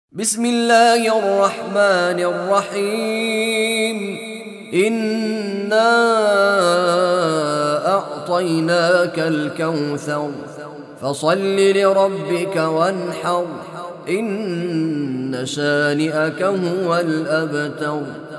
بسم الله الرحمن الرحيم. إنا أعطيناك الكوثر فصل لربك وانحر إن شانئك هو الأبتر.